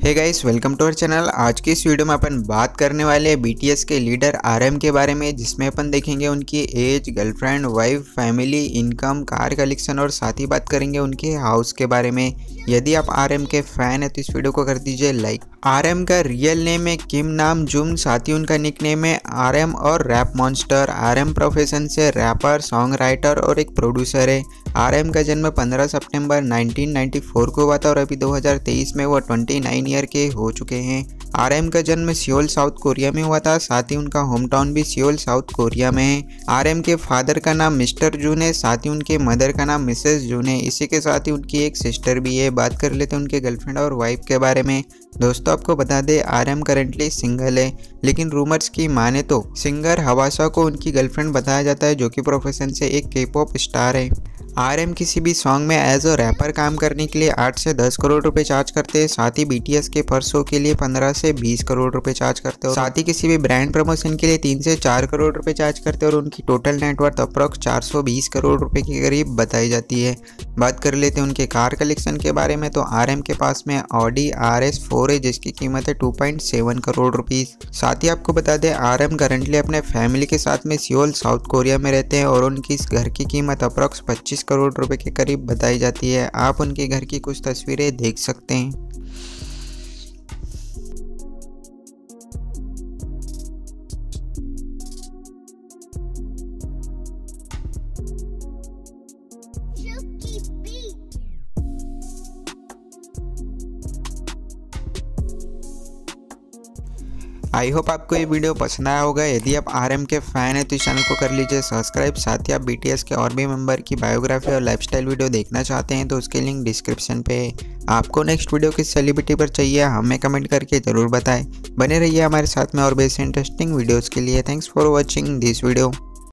Hey guys, welcome to our channel. आज की इस वीडियो में अपन बात करने वाले हैं बीटीएस के लीडर आरएम के बारे में, जिसमें अपन देखेंगे उनकी age, girlfriend, wife, family, income, car collection और साथ ही बात करेंगे उनके हाउस के बारे में। यदि आप आरएम के फैन है तो इस वीडियो को कर दीजिए लाइक। आरएम का रियल नेम है किम नाम जुन, साथ ही उनका निकनेम है आरएम और रैप मॉन्स्टर। आरएम प्रोफेशन से रैपर, सॉन्ग राइटर और एक प्रोड्यूसर है। आरएम का जन्म 15 सितंबर 1994 को हुआ था और अभी 2023 में वो 29 ईयर के हो चुके हैं। आरएम का जन्म सियोल साउथ कोरिया में हुआ था, साथ ही उनका होम टाउन भी सियोल साउथ कोरिया में है। आरएम के फादर का नाम मिस्टर जून है, साथ ही उनके मदर का नाम मिसेस जून है। इसी के साथ ही उनकी एक सिस्टर भी है। बात कर लेते हैं उनके गर्लफ्रेंड और वाइफ के बारे में। दोस्तों, आपको बता दें आरएम करेंटली सिंगल है, लेकिन रूमर्स की माने तो सिंगर हवासा को उनकी गर्लफ्रेंड बताया जाता है, जो कि प्रोफेशन से एक के-पॉप स्टार है। आरएम किसी भी सॉन्ग में एज अ रैपर काम करने के लिए 8 से 10 करोड़ रुपए चार्ज करते हैं। साथ ही बीटीएस के पर शो के लिए 15 से 20 करोड़ रुपए चार्ज करते हैं। साथ ही किसी भी ब्रांड प्रमोशन के लिए 3 से 4 करोड़ रुपए चार्ज करते हैं और उनकी टोटल नेटवर्थ अप्रॉक्स 420 करोड़ रुपए के करीब बताई जाती है। बात कर लेते हैं उनके कार कलेक्शन के बारे में, तो आरएम के पास में ऑडी RS4 है, जिसकी कीमत है 2.7 करोड़ रुपीस। साथ ही आपको बता दें आरएम करंटली अपने फैमिली के साथ में सियोल साउथ कोरिया में रहते हैं और उनकी इस घर की कीमत अप्रॉक्स 25 करोड़ रुपए के करीब बताई जाती है। आप उनके घर की कुछ तस्वीरें देख सकते हैं। आई होप आपको ये वीडियो पसंद आया होगा। यदि आप आरएम के फैन है तो इस चैनल को कर लीजिए सब्सक्राइब। साथ ही आप बीटीएस के और भी मेंबर की बायोग्राफी और लाइफस्टाइल वीडियो देखना चाहते हैं तो उसके लिंक डिस्क्रिप्शन पे है। आपको नेक्स्ट वीडियो किस सेलिब्रिटी पर चाहिए हमें कमेंट करके ज़रूर बताएं। बने रहिए हमारे साथ में और बेस्ट इंटरेस्टिंग वीडियोज़ के लिए। Thanks for watching this video.